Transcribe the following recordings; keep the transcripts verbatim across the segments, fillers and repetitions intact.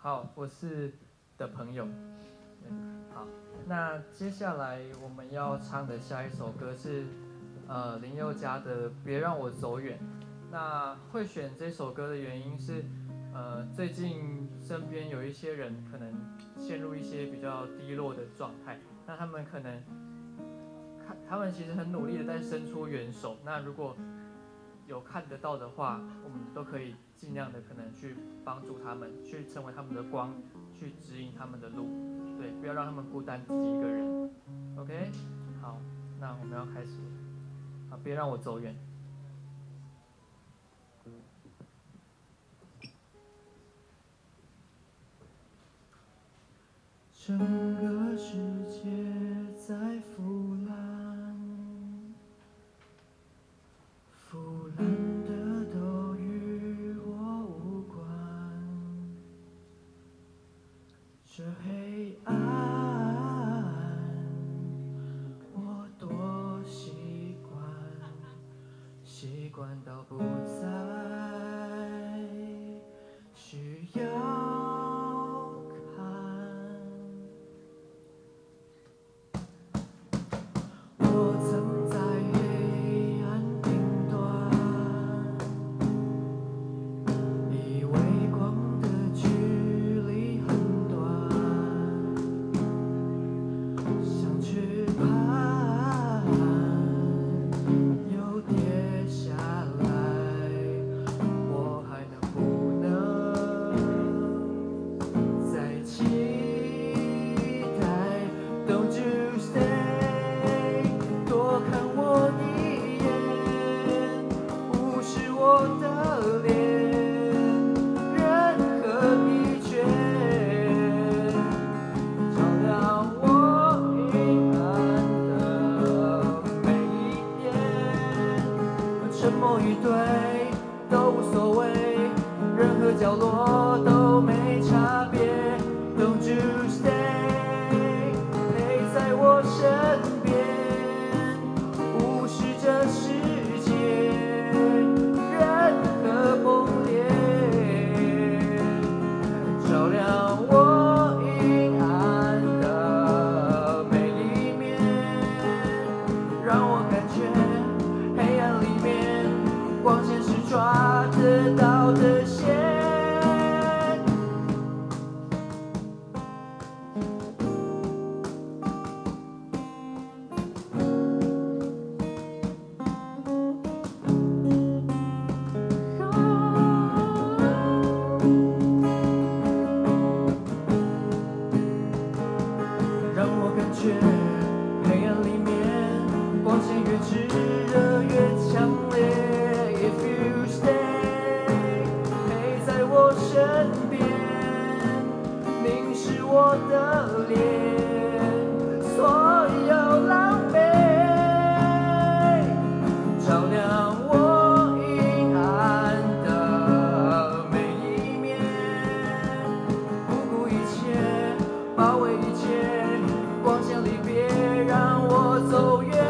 好，我是的朋友。好，那接下来我们要唱的下一首歌是呃林宥嘉的《别让我走远》。那会选这首歌的原因是，呃，最近身边有一些人可能陷入一些比较低落的状态，那他们可能，看他们其实很努力的在伸出援手。那如果有看得到的话，我们都可以尽量的可能去帮助他们，去成为他们的光，去指引他们的路。对，不要让他们孤单自己一个人。OK， 好，那我们要开始。好，别让我走远。整个世界在腐烂，腐烂的都与我无关。这黑暗，我多习惯，习惯到不再需要看。我曾在黑暗顶端，以为光的距离很短，像翅膀又跌下来，我还能不能再期待 ？Don't you stay？ 多看我一眼，无视我的脸，任何疲倦，照亮我阴暗的每一天。沉默以对都无所谓，任何角落都没差别。Don't you stay？ 陪在我身边。无视这世界任何崩裂，照亮我阴暗的每一面，让我感觉黑暗里面光线是抓得到的线。让我感觉黑暗里面光线越炙热越强烈。If you stay， 陪在我身边，凝视我的脸，所有狼狈，照亮我阴暗的每一面，不顾一切，包围一切。光线里别让我走远。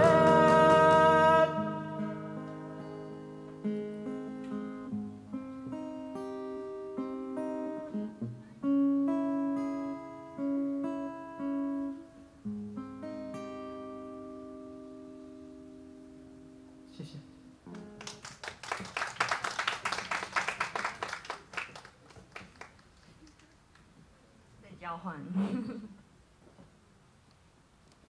谢谢。 在交换。